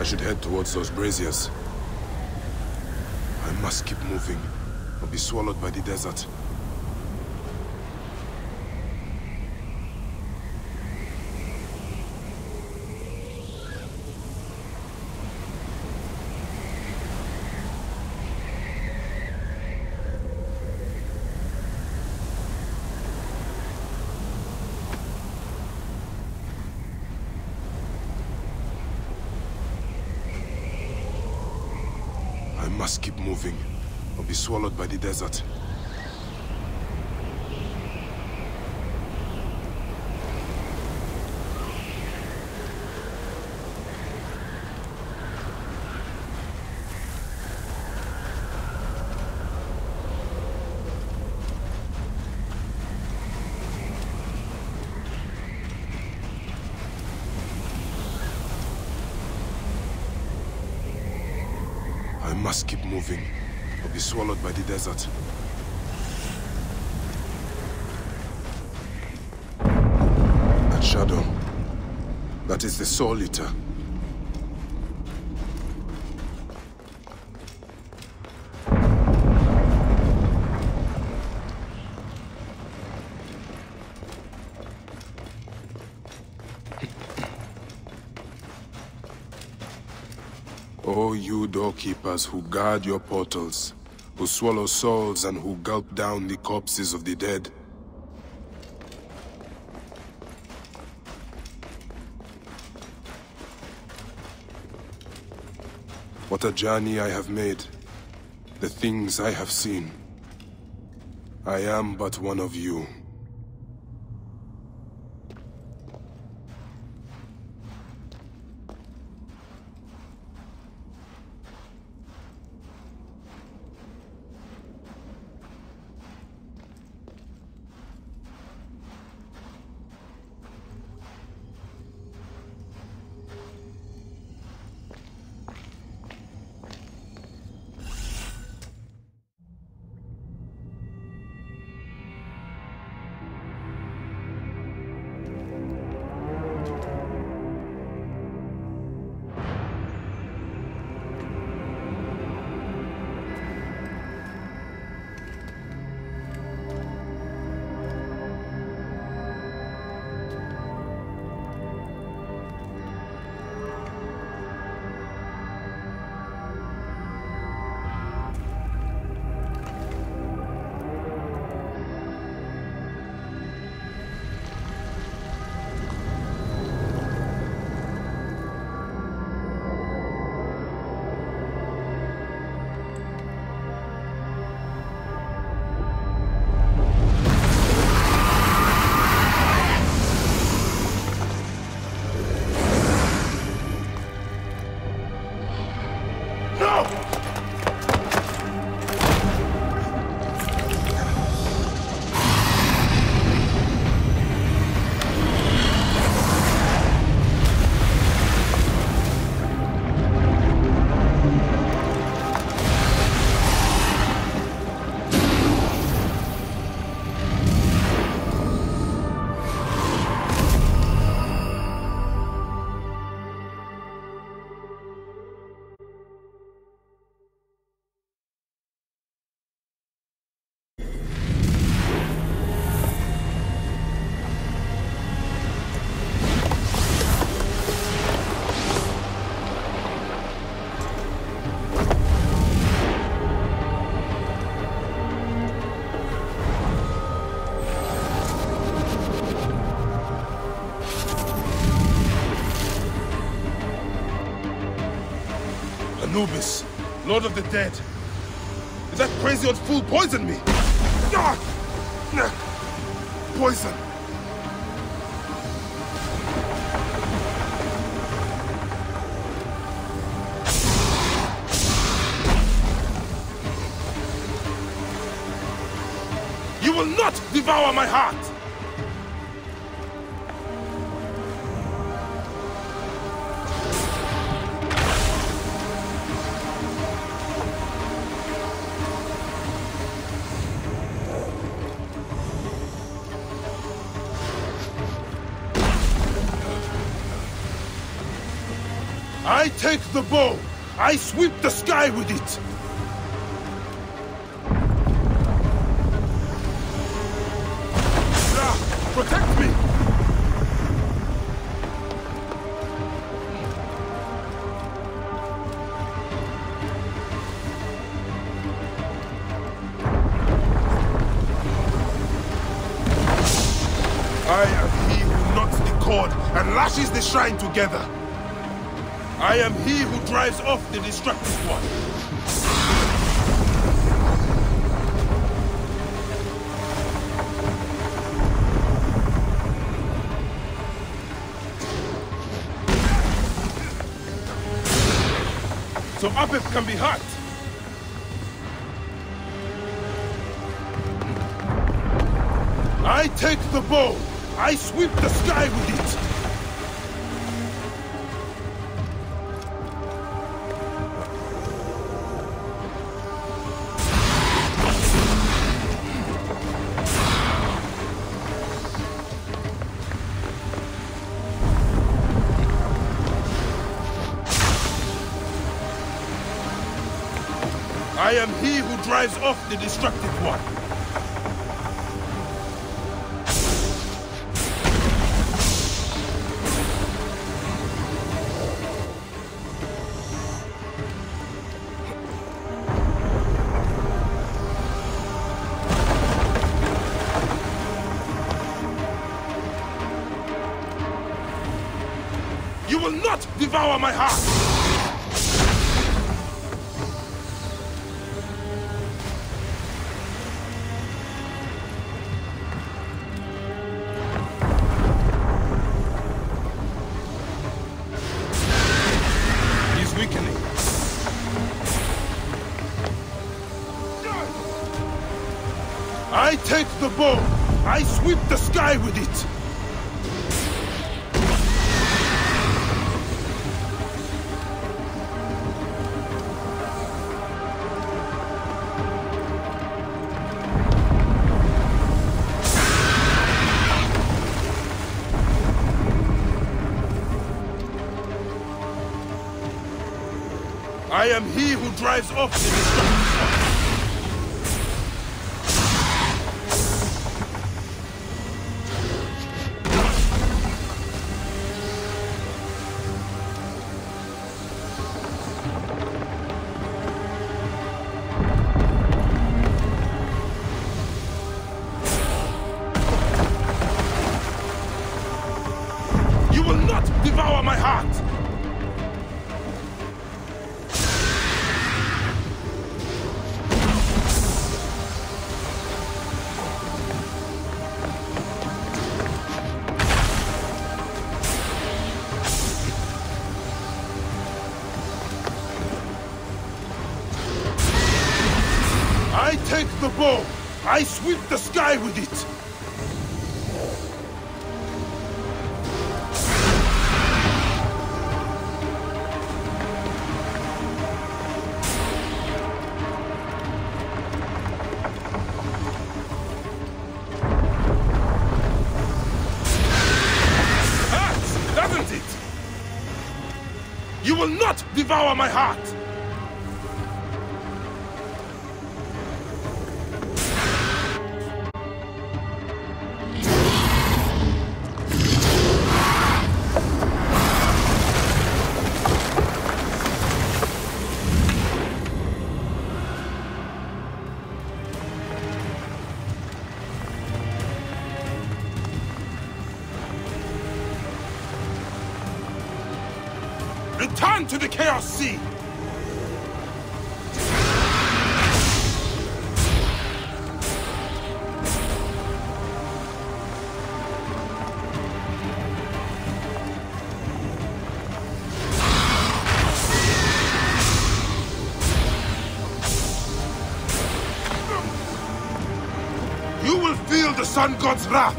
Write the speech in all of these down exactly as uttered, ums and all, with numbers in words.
I should head towards those braziers. I must keep moving, or be swallowed by the desert. I must keep moving, or be swallowed by the desert. I must keep moving, or be swallowed by the desert. That shadow, that is the Soul Eater. O you doorkeepers who guard your portals, who swallow souls and who gulp down the corpses of the dead. What a journey I have made, the things I have seen. I am but one of you. Anubis, Lord of the Dead. Did that crazy old fool poison me? Ah! Poison! You will not devour my heart! I take the bow. I sweep the sky with it. Ah, protect me! I am he who knots the cord and lashes the shrine together. I am he who drives off the destructive one. So Apep can be hurt. I take the bow. I sweep the sky with it. I am he who drives off the destructive one. You will not devour my heart! Weakening. I take the bow. I sweep the sky with it. I am he who drives off the destructive one. You will not devour my heart! I take the bow. I sweep the sky with it. Hurts, doesn't it? You will not devour my heart. Return to the Chaos Sea! You will feel the Sun God's wrath!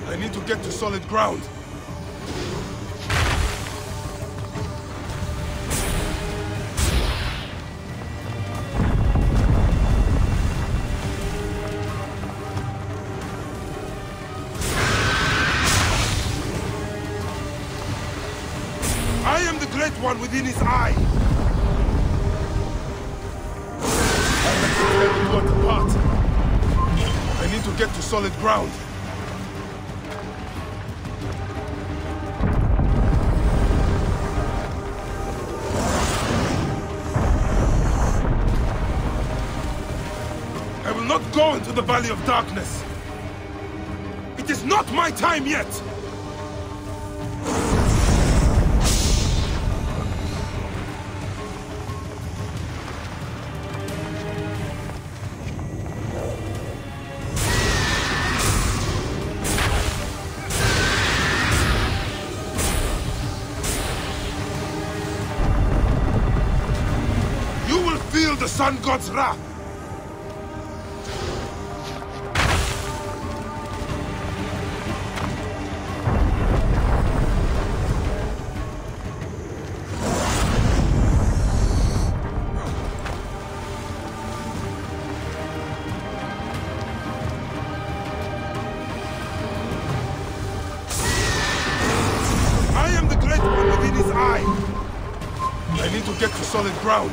I need to get to solid ground. I am the Great One within his eye. I apart. I need to get to solid ground. I will not go into the Valley of Darkness. It is not my time yet. The Sun God's wrath! I am the Great One within his eye! I need to get to solid ground.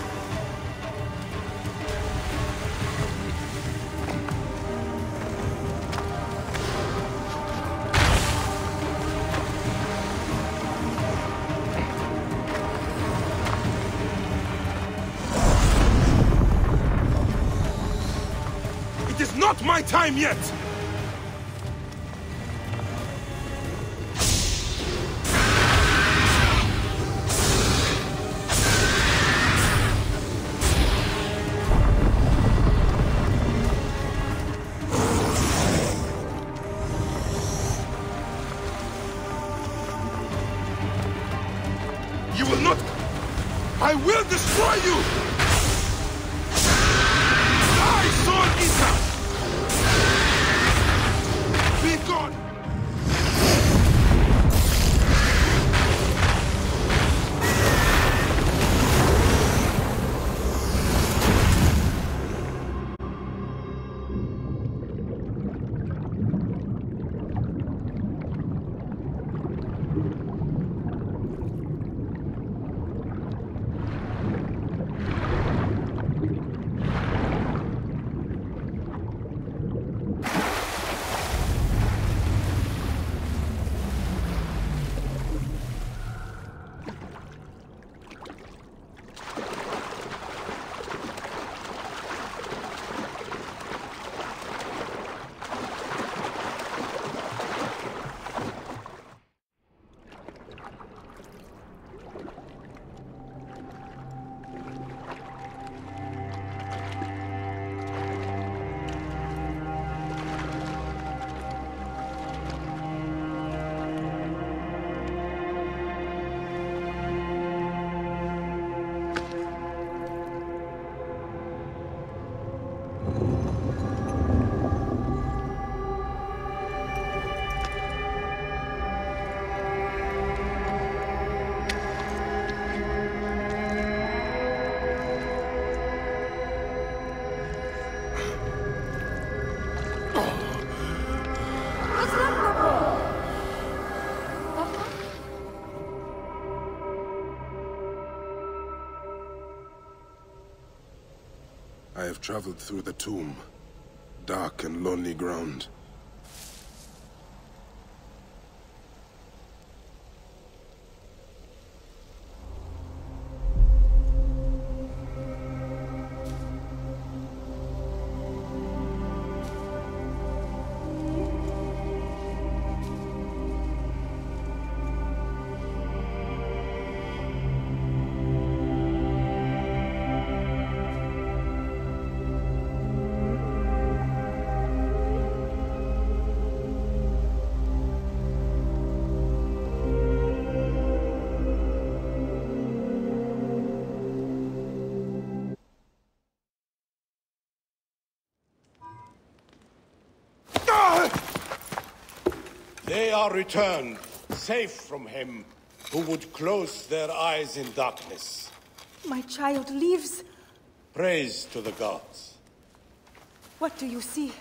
It is not my time yet! You will not... I will destroy you! Die, Sword Eater! Be gone! I have traveled through the tomb, dark and lonely ground. They are returned, safe from him who would close their eyes in darkness. My child lives. Praise to the gods. What do you see?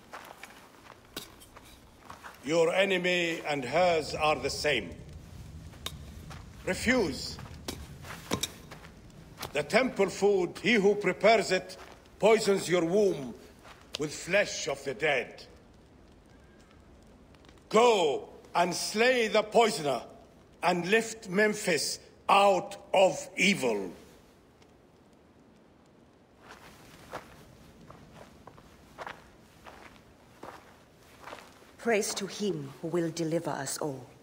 Your enemy and hers are the same. Refuse. The temple food, he who prepares it, poisons your womb with flesh of the dead. Go and slay the poisoner, and lift Memphis out of evil. Praise to him who will deliver us all.